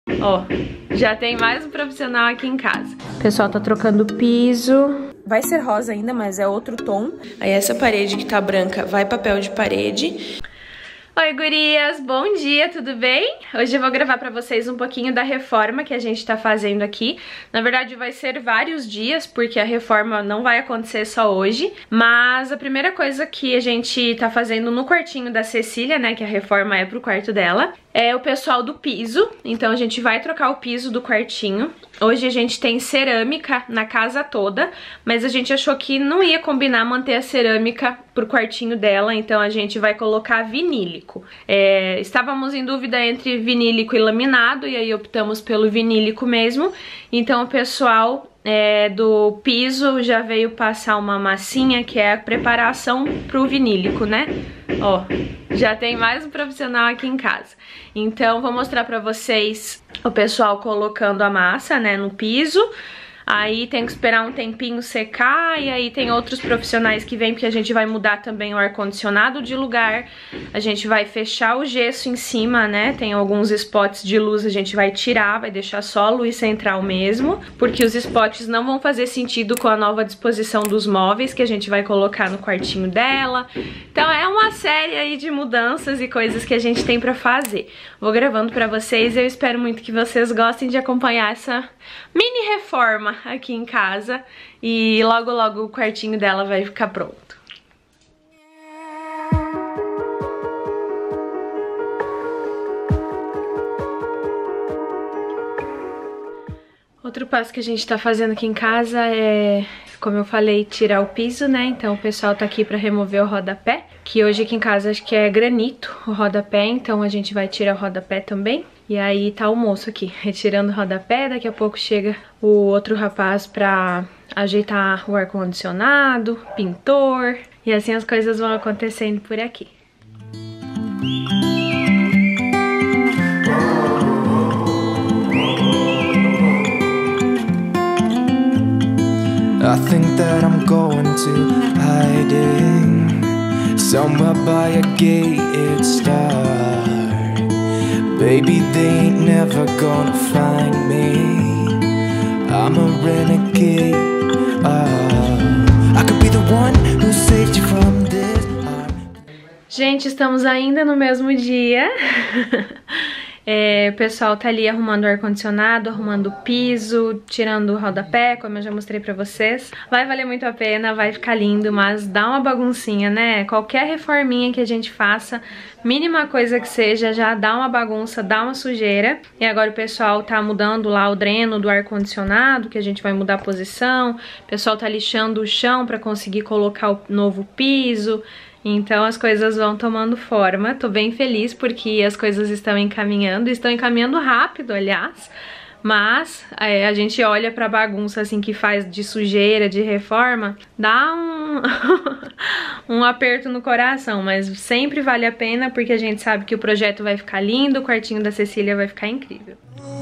Ó, já tem mais um profissional aqui em casa. O pessoal tá trocando o piso. Vai ser rosa ainda, mas é outro tom. Aí essa parede que tá branca vai papel de parede. Oi, gurias! Bom dia, tudo bem? Hoje eu vou gravar pra vocês um pouquinho da reforma que a gente tá fazendo aqui. Na verdade, vai ser vários dias, porque a reforma não vai acontecer só hoje. Mas a primeira coisa que a gente tá fazendo no quartinho da Cecília, né, que a reforma é pro quarto dela, é o pessoal do piso. Então a gente vai trocar o piso do quartinho. Hoje a gente tem cerâmica na casa toda, mas a gente achou que não ia combinar manter a cerâmica pro quartinho dela, então a gente vai colocar vinílico. Estávamos em dúvida entre vinílico e laminado, e aí optamos pelo vinílico mesmo. Então o pessoal do piso já veio passar uma massinha, que é a preparação pro vinílico, né? Ó, já tem mais um profissional aqui em casa. Então vou mostrar pra vocês o pessoal colocando a massa, né, no piso. Aí tem que esperar um tempinho secar, e aí tem outros profissionais que vêm, porque a gente vai mudar também o ar-condicionado de lugar. A gente vai fechar o gesso em cima, né? Tem alguns spots de luz, a gente vai tirar, vai deixar só a luz central mesmo, porque os spots não vão fazer sentido com a nova disposição dos móveis que a gente vai colocar no quartinho dela. Então é uma série aí de mudanças e coisas que a gente tem pra fazer. Vou gravando pra vocês, eu espero muito que vocês gostem de acompanhar essa mini reforma aqui em casa, e logo logo o quartinho dela vai ficar pronto. Outro passo que a gente tá fazendo aqui em casa é, como eu falei, tirar o piso, né? Então o pessoal tá aqui pra remover o rodapé, que hoje aqui em casa acho que é granito o rodapé, então a gente vai tirar o rodapé também. E aí tá o moço aqui, retirando o rodapé. Daqui a pouco chega o outro rapaz pra ajeitar o ar-condicionado, pintor, e assim as coisas vão acontecendo por aqui. I think that I'm going to hiding somewhere by a gated star. Baby, they ain't never gonna find me. I'm a renegade. I could be the one who saved you from this. Gente, estamos ainda no mesmo dia. O pessoal tá ali arrumando o ar-condicionado, arrumando o piso, tirando o rodapé, como eu já mostrei pra vocês. Vai valer muito a pena, vai ficar lindo, mas dá uma baguncinha, né? Qualquer reforminha que a gente faça, mínima coisa que seja, já dá uma bagunça, dá uma sujeira. E agora o pessoal tá mudando lá o dreno do ar-condicionado, que a gente vai mudar a posição. O pessoal tá lixando o chão pra conseguir colocar o novo piso. Então as coisas vão tomando forma. Tô bem feliz porque as coisas estão encaminhando rápido, aliás. Mas a gente olha pra bagunça assim que faz de sujeira, de reforma, dá um aperto no coração, mas sempre vale a pena porque a gente sabe que o projeto vai ficar lindo, o quartinho da Cecília vai ficar incrível.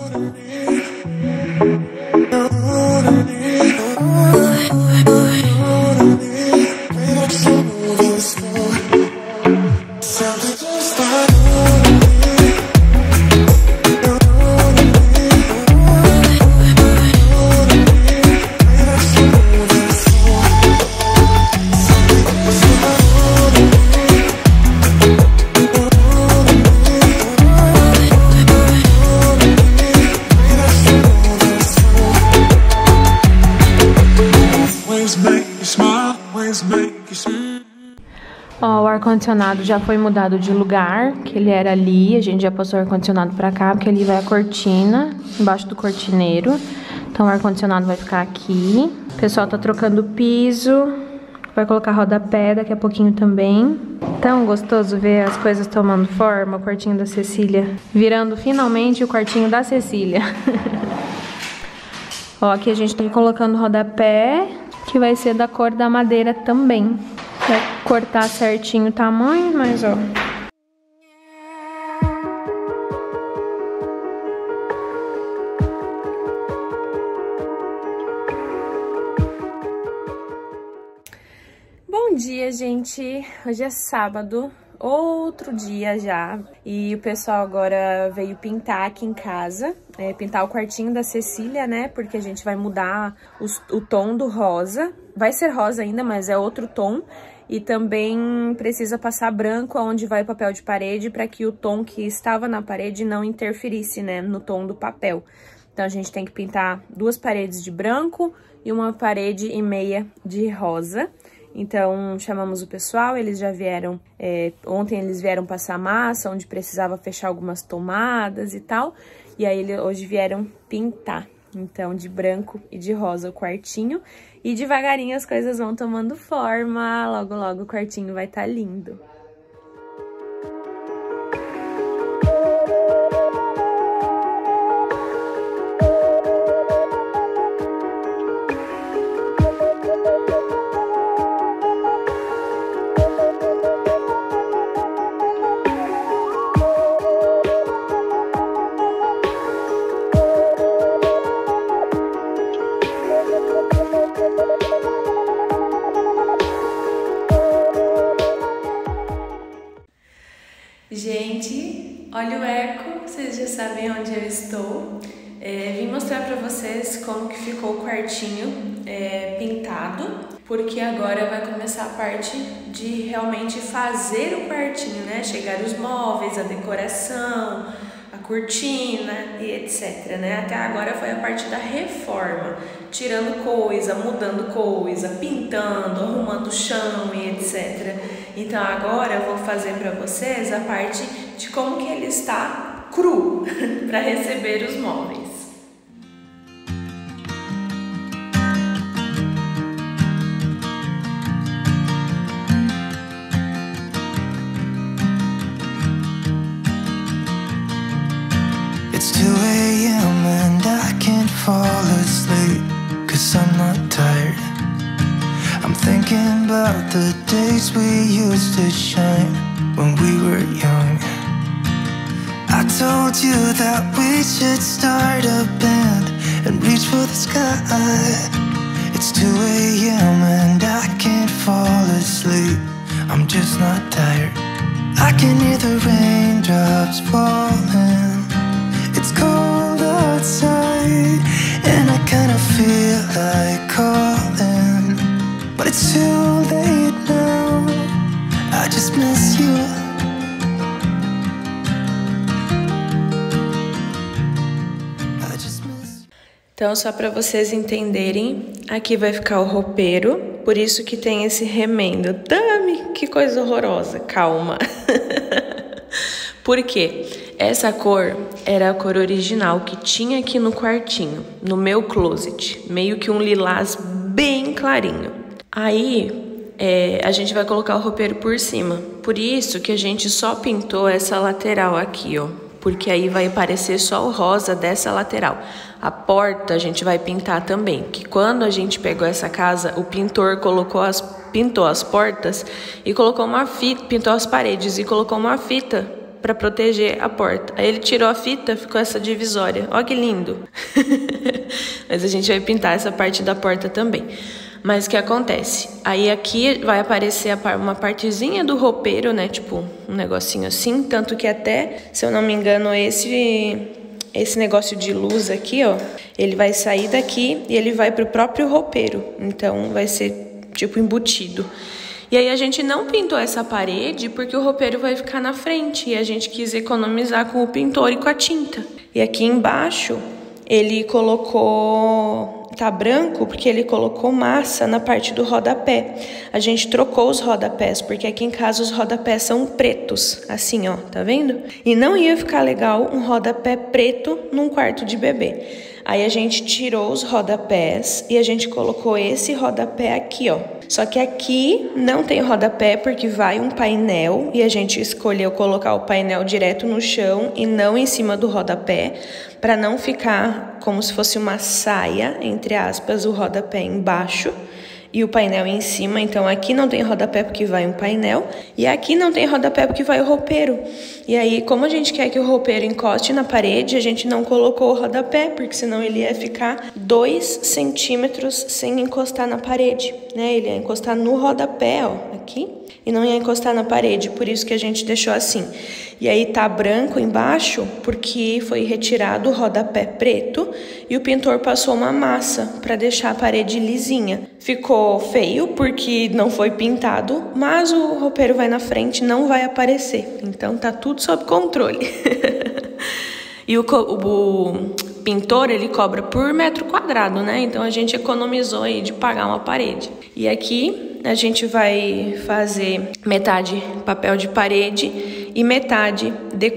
Ó, o ar-condicionado já foi mudado de lugar, que ele era ali, a gente já passou o ar-condicionado pra cá, porque ali vai a cortina, embaixo do cortineiro. Então o ar-condicionado vai ficar aqui. O pessoal tá trocando o piso, vai colocar rodapé daqui a pouquinho também. Tão gostoso ver as coisas tomando forma, o quartinho da Cecília virando finalmente o quartinho da Cecília. Ó, aqui a gente tá colocando rodapé, que vai ser da cor da madeira também. Vai cortar certinho o tamanho, mas ó. Bom dia, gente. Hoje é sábado, outro dia já. E o pessoal agora veio pintar aqui em casa. pintar o quartinho da Cecília, né? Porque a gente vai mudar o tom do rosa. Vai ser rosa ainda, mas é outro tom. E também precisa passar branco aonde vai o papel de parede para que o tom que estava na parede não interferisse, né, no tom do papel. Então, a gente tem que pintar 2 paredes de branco e 1 parede e meia de rosa. Então, chamamos o pessoal, eles já vieram, ontem eles vieram passar massa, onde precisava fechar algumas tomadas e tal. E aí, hoje vieram pintar. Então, de branco e de rosa o quartinho. E devagarinho as coisas vão tomando forma. Logo, logo o quartinho vai estar lindo. Gente, olha o eco, vocês já sabem onde eu estou. Vim mostrar pra vocês como que ficou o quartinho pintado, porque agora vai começar a parte de realmente fazer o quartinho, né? Chegar os móveis, a decoração, a cortina e etc, né? Até agora foi a parte da reforma, tirando coisa, mudando coisa, pintando, arrumando o chão e etc. Então agora eu vou fazer para vocês a parte de como que ele está cru para receber os móveis. It's 2 a.m. and I can't fall asleep, 'cause I'm not tired. I'm thinking about the days we used to shine when we were young. I told you that we should start a band and reach for the sky. It's 2 a.m. and I can't fall asleep, I'm just not tired. I can hear the raindrops falling. It's cold outside and I kinda feel like calling, but it's too late now, I just miss you. I just miss you. Então, só para vocês entenderem, aqui vai ficar o roupeiro, por isso que tem esse remendo. Dami, que coisa horrorosa, calma. Por quê? Essa cor era a cor original que tinha aqui no quartinho, no meu closet, meio que um lilás bem clarinho. Aí, a gente vai colocar o roupeiro por cima. Por isso que a gente só pintou essa lateral aqui, ó. Porque aí vai aparecer só o rosa dessa lateral. A porta a gente vai pintar também. Que quando a gente pegou essa casa, o pintor pintou as portas e colocou uma fita, pintou as paredes e colocou uma fita para proteger a porta. Aí ele tirou a fita, ficou essa divisória. Ó que lindo! Mas a gente vai pintar essa parte da porta também. Mas o que acontece? Aí aqui vai aparecer uma partezinha do roupeiro, né? Tipo, um negocinho assim. Tanto que até, se eu não me engano, esse negócio de luz aqui, ó, ele vai sair daqui e ele vai pro próprio roupeiro. Então, vai ser, tipo, embutido. E aí a gente não pintou essa parede porque o roupeiro vai ficar na frente. E a gente quis economizar com o pintor e com a tinta. E aqui embaixo, ele colocou... Tá branco porque ele colocou massa na parte do rodapé. A gente trocou os rodapés, porque aqui em casa os rodapés são pretos, assim, ó, tá vendo? E não ia ficar legal um rodapé preto num quarto de bebê. Aí a gente tirou os rodapés e a gente colocou esse rodapé aqui, ó. Só que aqui não tem rodapé porque vai um painel e a gente escolheu colocar o painel direto no chão e não em cima do rodapé, para não ficar como se fosse uma saia, entre aspas, o rodapé embaixo e o painel em cima. Então aqui não tem rodapé porque vai um painel e aqui não tem rodapé porque vai o roupeiro. E aí, como a gente quer que o roupeiro encoste na parede, a gente não colocou o rodapé, porque senão ele ia ficar 2 centímetros sem encostar na parede, né? Ele ia encostar no rodapé, ó, aqui e não ia encostar na parede, por isso que a gente deixou assim. E aí tá branco embaixo porque foi retirado o rodapé preto e o pintor passou uma massa para deixar a parede lisinha. Ficou feio porque não foi pintado, mas o roupeiro vai na frente, não vai aparecer. Então tá tudo sob controle. E o pintor, ele cobra por metro quadrado, né? Então a gente economizou aí de pagar uma parede. E aqui a gente vai fazer metade papel de parede e metade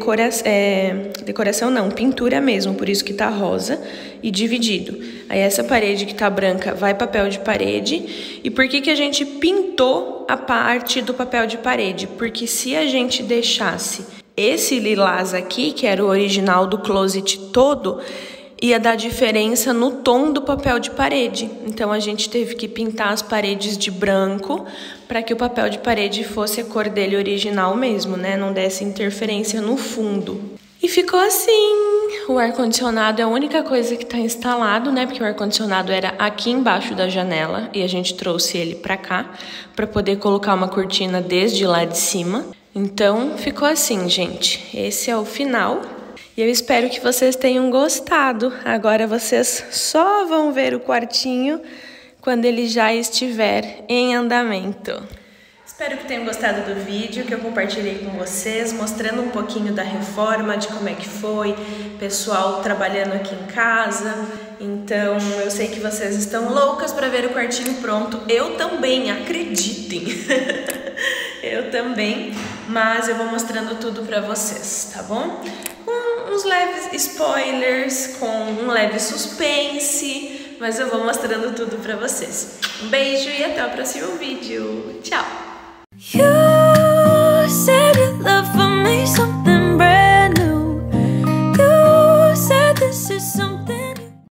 decoração não, pintura mesmo, por isso que tá rosa e dividido. Aí essa parede que tá branca vai papel de parede. E por que a gente pintou a parte do papel de parede? Porque se a gente deixasse esse lilás aqui, que era o original do closet todo, ia dar diferença no tom do papel de parede. Então a gente teve que pintar as paredes de branco para que o papel de parede fosse a cor dele original mesmo, né? Não desse interferência no fundo. E ficou assim. O ar-condicionado é a única coisa que está instalado, né? Porque o ar-condicionado era aqui embaixo da janela e a gente trouxe ele para cá para poder colocar uma cortina desde lá de cima. Então, ficou assim, gente. Esse é o final. E eu espero que vocês tenham gostado. Agora vocês só vão ver o quartinho quando ele já estiver em andamento. Espero que tenham gostado do vídeo que eu compartilhei com vocês, mostrando um pouquinho da reforma, de como é que foi, pessoal trabalhando aqui em casa. Então, eu sei que vocês estão loucas para ver o quartinho pronto. Eu também, acreditem. Eu também, mas eu vou mostrando tudo pra vocês, tá bom? Com uns leves spoilers, com um leve suspense, mas eu vou mostrando tudo pra vocês. Um beijo e até o próximo vídeo. Tchau!